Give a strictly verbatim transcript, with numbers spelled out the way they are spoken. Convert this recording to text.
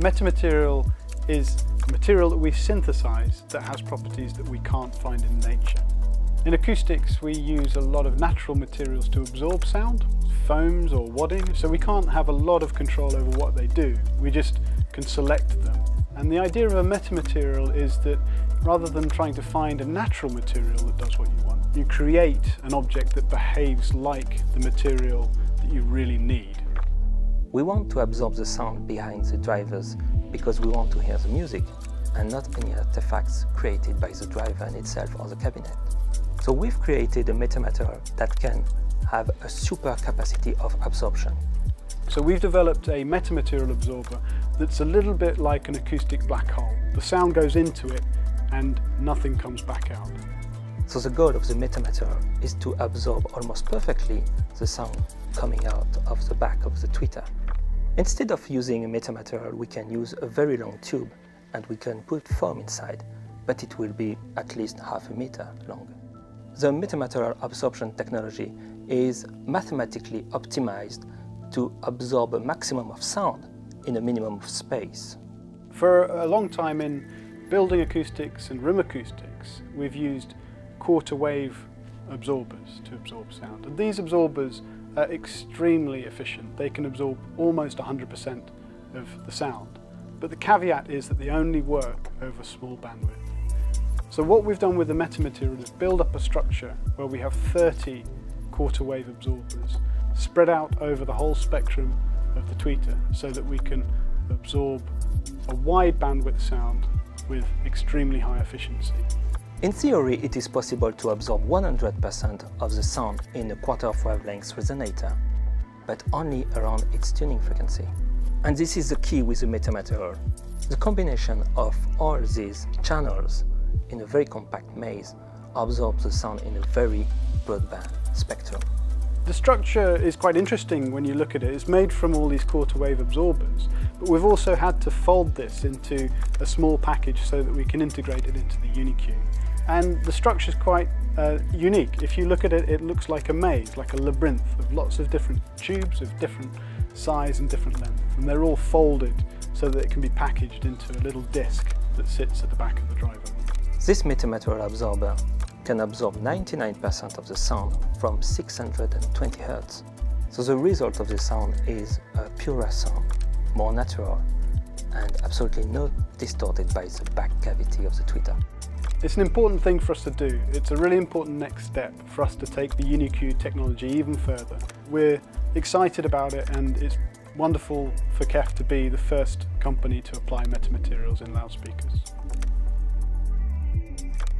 Metamaterial is a material that we synthesize that has properties that we can't find in nature. In acoustics, we use a lot of natural materials to absorb sound, foams or wadding, so we can't have a lot of control over what they do. We just can select them. And the idea of a metamaterial is that rather than trying to find a natural material that does what you want, you create an object that behaves like the material that you really need. We want to absorb the sound behind the drivers because we want to hear the music and not any artifacts created by the driver in itself or the cabinet. So we've created a metamaterial that can have a super capacity of absorption. So we've developed a metamaterial absorber that's a little bit like an acoustic black hole. The sound goes into it and nothing comes back out. So the goal of the metamaterial is to absorb almost perfectly the sound coming out of the back of the tweeter. Instead of using a metamaterial, we can use a very long tube and we can put foam inside, but it will be at least half a meter long. The Metamaterial Absorption Technology is mathematically optimized to absorb a maximum of sound in a minimum of space. For a long time in building acoustics and room acoustics, we've used quarter wave absorbers to absorb sound. And these absorbers are extremely efficient. They can absorb almost one hundred percent of the sound. But the caveat is that they only work over small bandwidth. So what we've done with the metamaterial is build up a structure where we have thirty quarter wave absorbers spread out over the whole spectrum of the tweeter so that we can absorb a wide bandwidth sound with extremely high efficiency. In theory, it is possible to absorb one hundred percent of the sound in a quarter of wavelength resonator, but only around its tuning frequency. And this is the key with the metamaterial. The combination of all these channels in a very compact maze absorbs the sound in a very broadband spectrum. The structure is quite interesting when you look at it. It's made from all these quarter wave absorbers, but we've also had to fold this into a small package so that we can integrate it into the Uni-Q. And the structure is quite uh, unique. If you look at it, it looks like a maze, like a labyrinth of lots of different tubes of different size and different length, and they're all folded so that it can be packaged into a little disc that sits at the back of the driver. This metamaterial absorber can absorb ninety-nine percent of the sound from six hundred twenty hertz. So the result of the sound is a purer sound, more natural, and absolutely not distorted by the back cavity of the tweeter. It's an important thing for us to do. It's a really important next step for us to take the Uni-Q technology even further. We're excited about it, and it's wonderful for K E F to be the first company to apply metamaterials in loudspeakers.